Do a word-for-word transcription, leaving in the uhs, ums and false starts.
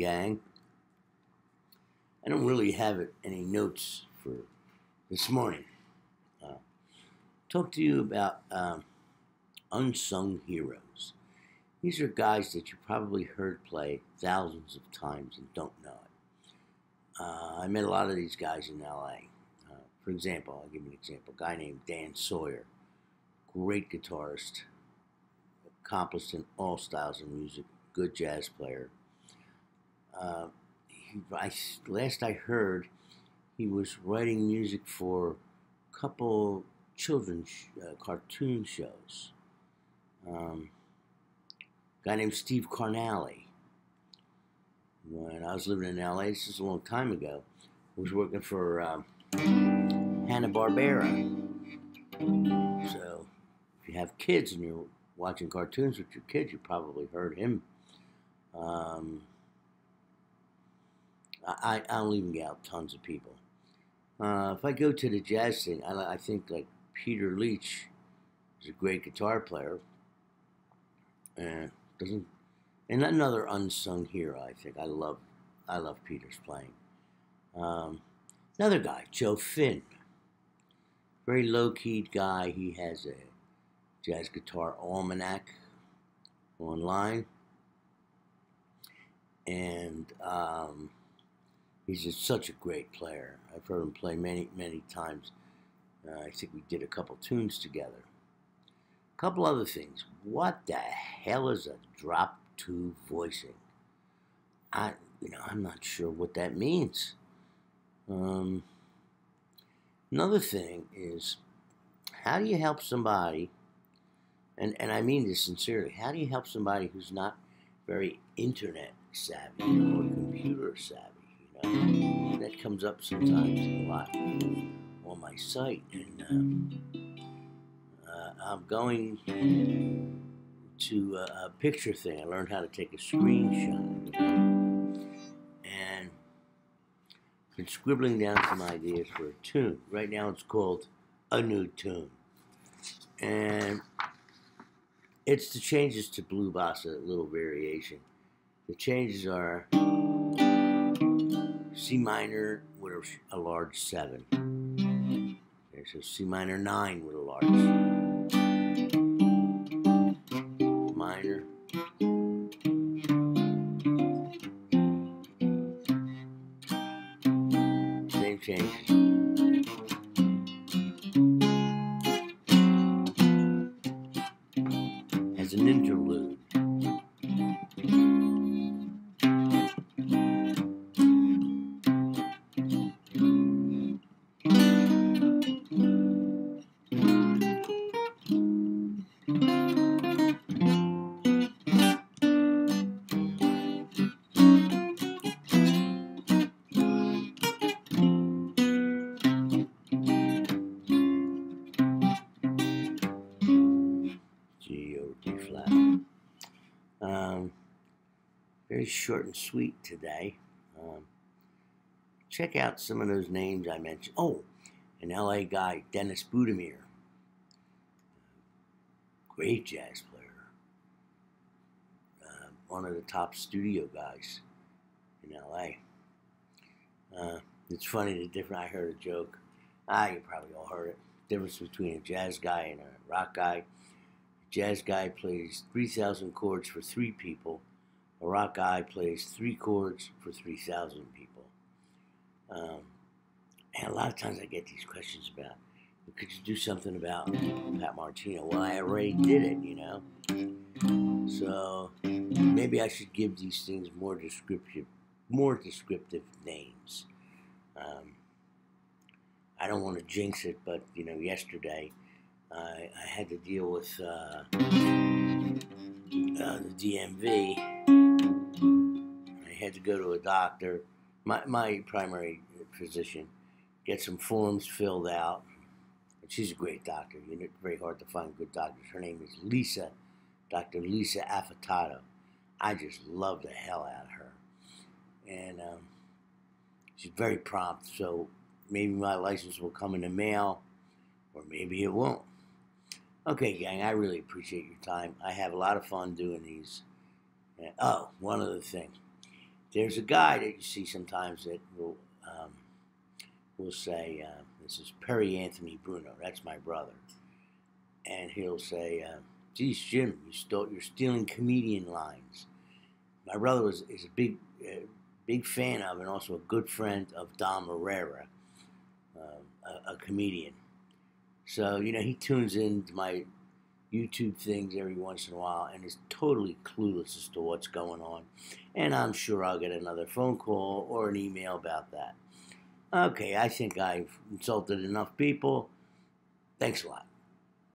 gang. I don't really have any notes for this morning. Uh, talk to you about um, unsung heroes. These are guys that you probably heard play thousands of times and don't know it. Uh, I met a lot of these guys in L A. Uh, for example, I'll give you an example. A guy named Dan Sawyer, great guitarist, accomplished in all styles of music, good jazz player. Uh, he, I, last I heard, he was writing music for a couple children's uh, cartoon shows. Um, a guy named Steve Carnally. When I was living in L A, this is a long time ago, I was working for um, Hanna-Barbera. So, if you have kids and you're watching cartoons with your kids, you probably heard him. Um, I, I'll even get out tons of people. Uh, if I go to the jazz thing, I, I think like Peter Leach is a great guitar player. Uh, doesn't and another unsung hero. I think I love I love Peter's playing. Um, another guy, Joe Finn, very low-keyed guy. He has a jazz guitar almanac online, and um, he's just such a great player. I've heard him play many, many times. Uh, I think we did a couple tunes together. A couple other things. What the hell is a drop two voicing? I, you know, I'm not sure what that means. Um, another thing is, how do you help somebody? And and I mean this sincerely. How do you help somebody who's not very internet savvy or computer savvy? You know, that comes up sometimes a lot on my site, and um, uh, I'm going to a, a picture thing. I learned how to take a screenshot, and been scribbling down some ideas for a tune. Right now, it's called A New Tune, and it's the changes to Blue Bossa, a little variation. The changes are C minor with a, a large seven. Okay, so C minor nine with a large minor. Same changes. As an interlude. G or D flat. Um, very short and sweet today. Um, check out some of those names I mentioned. Oh, an L A guy, Dennis Budimir. Great jazz player. Uh, one of the top studio guys in L A. Uh, it's funny, the different, I heard a joke. Ah, you probably all heard it. Difference between a jazz guy and a rock guy. Jazz guy plays three thousand chords for three people. A rock guy plays three chords for three thousand people. Um, and a lot of times I get these questions about, could you do something about Pat Martino? Well, I already did it, you know. So maybe I should give these things more descriptive, more descriptive names. Um, I don't want to jinx it, but, you know, yesterday, I, I had to deal with uh, uh, the D M V. I had to go to a doctor, my, my primary physician, get some forms filled out. And she's a great doctor. You know, it's very hard to find good doctors. Her name is Lisa, Doctor Lisa Affatato. I just love the hell out of her. And um, she's very prompt, so maybe my license will come in the mail, or maybe it won't. Okay, gang, I really appreciate your time. I have a lot of fun doing these. And, oh, one other thing. there's a guy that you see sometimes that will um, will say, uh, this is Perry Anthony Bruno, that's my brother. And he'll say, uh, geez, Jim, you stole, you're stealing comedian lines. My brother was is a big, uh, big fan of and also a good friend of Dom Herrera, uh, a, a comedian. So, you know, he tunes into my YouTube things every once in a while and is totally clueless as to what's going on. And I'm sure I'll get another phone call or an email about that. Okay, I think I've insulted enough people. Thanks a lot.